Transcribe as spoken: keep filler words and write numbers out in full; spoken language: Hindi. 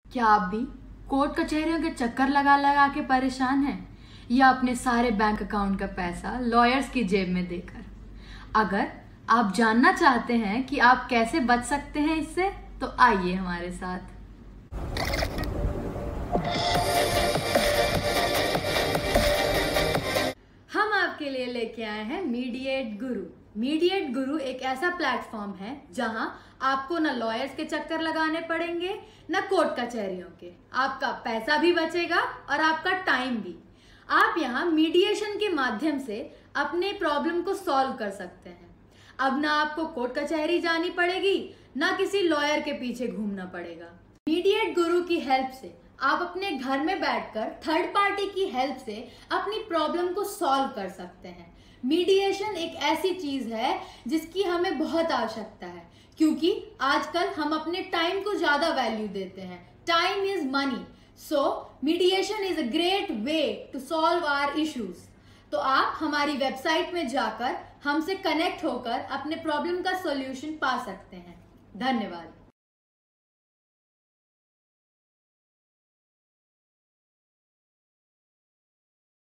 क्या आप भी कोर्ट कचहरियों के चक्कर लगा लगा के परेशान हैं या अपने सारे बैंक अकाउंट का पैसा लॉयर्स की जेब में देकर? अगर आप जानना चाहते हैं कि आप कैसे बच सकते हैं इससे, तो आइए हमारे साथ। हम आपके लिए लेके आए हैं मीडिएट गुरु। मीडिएट गुरु एक ऐसा प्लेटफॉर्म है जहां आपको ना लॉयर्स के चक्कर लगाने पड़ेंगे ना कोर्ट कचहरियों के। आपका पैसा भी बचेगा और आपका टाइम भी। आप यहां मीडिएशन के माध्यम से अपने प्रॉब्लम को सॉल्व कर सकते हैं। अब ना आपको कोर्ट कचहरी जानी पड़ेगी ना किसी लॉयर के पीछे घूमना पड़ेगा। मीडिएट गुरु की हेल्प से आप अपने घर में बैठकर थर्ड पार्टी की हेल्प से अपनी प्रॉब्लम को सॉल्व कर सकते हैं। मीडिएशन एक ऐसी चीज है जिसकी हमें बहुत आवश्यकता है, क्योंकि आजकल हम अपने टाइम को ज्यादा वैल्यू देते हैं। Time is money, so mediation is a great way to solve our issues. तो आप हमारी वेबसाइट में जाकर हमसे कनेक्ट होकर अपने प्रॉब्लम का सॉल्यूशन पा सकते हैं। धन्यवाद।